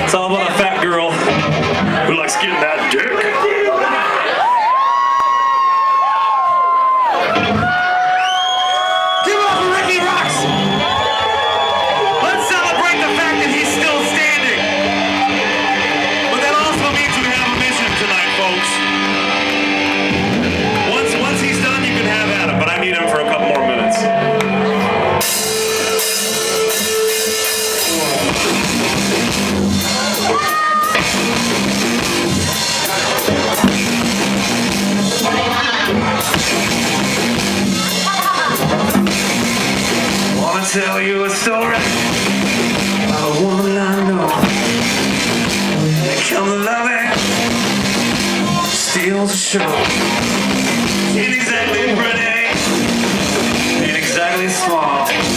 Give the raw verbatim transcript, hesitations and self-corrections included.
It's all about a fat girl who likes getting that dick. Give it up for Rikki Roxx! Let's celebrate the fact that he's still standing. But that also means we have a mission tonight, folks. Once, once he's done, you can have at him, but I need him for a couple more minutes. Wanna tell you a story about a woman I know. Come to love it, steals the show. Ain't exactly pretty, ain't exactly small.